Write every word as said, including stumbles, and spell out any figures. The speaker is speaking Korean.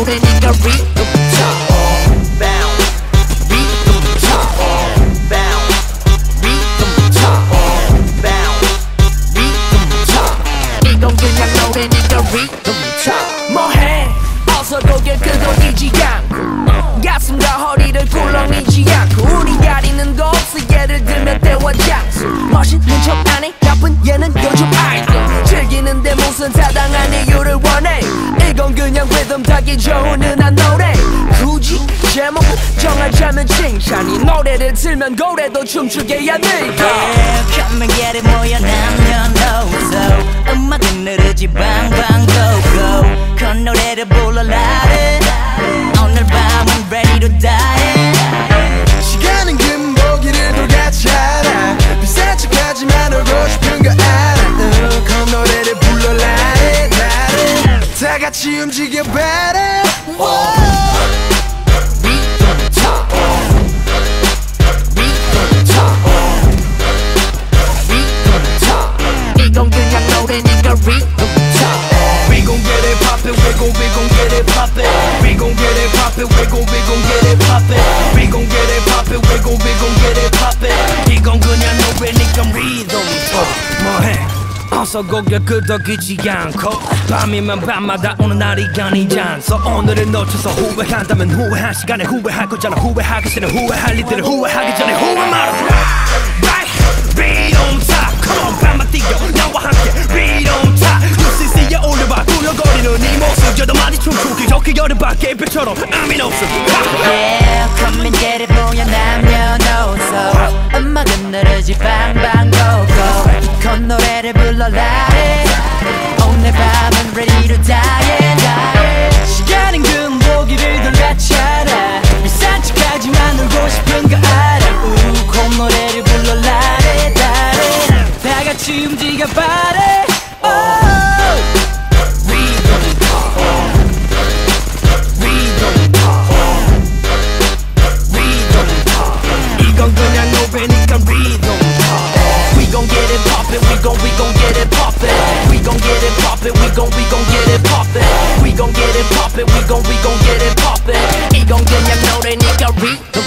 노래니까 리듬 타 뭐해 어서 고개 끄덕이지 않고 가슴과 허리를 꿀렁이지 않고 우리 가리는 거 없어 예를 들면 때와 장소 멋있는 척 안해 나쁜 얘는 요즘 아이돌 즐기는데 무슨 타당한 이유를 원해 이건 그냥 리듬 타기 좋은 흔한 노래 굳이 제목 정하자면 칭찬이 노래를 틀면 고래도 춤추게 해야 돼 Come and get it 모여 남녀노소 음악은 느르지 방방 go go 그 노래를 불러라 오늘 밤은 ready to die 시간은 금보기를 똑같이 알아 비싼 척하지만 울고 싶은 거 알아 그 노래를 불러라 다 같이 움직여봐라 이건 그냥 노래니까 리듬 We gon' get it poppin', we gon' we gon' get it poppin'. We gon' get it poppin', we gon' we gon' get it poppin'. We gon' get it poppin', we gon' we gon' get it poppin'. 이건 그냥 노래니까 리듬 뭐해 어서 고개 끄덕이지 않고 밤이면 밤마다 오는 날이 아니지 않소 오늘을 놓쳐서 후회한다면 후회한 시간에 후회할 거잖아 후회하기 전에 후회할 일들을 후회하기 전에 후회 말아 Right, 리듬 타 Come on 밤만 뛰어 나와 함께 리듬 타 유씨씨에 올려봐 굴러거리는 이 모습 저도 많이 춤추기 좋게 여름밤 개별처럼 아민 없음 Yeah, come and get it 모여 남녀노소 음악은 느르지 방방 go go 그 노래를 불러라 오늘 밤은 ready to die, die 시간은 금보기를 돌같이 알아 비싼 척하지만 울고 싶은 거 알아 그 노래를 불러라 다 같이 움직여봐라 이건 그냥 노래니까 리듬 We gon' get it poppin', we gon' we gon' get it poppin'. We gon' get it poppin', we gon' we gon' get it poppin'. We gon' get it poppin', we gon' we gon' get it poppin'. 이건 그냥 노래니까 리듬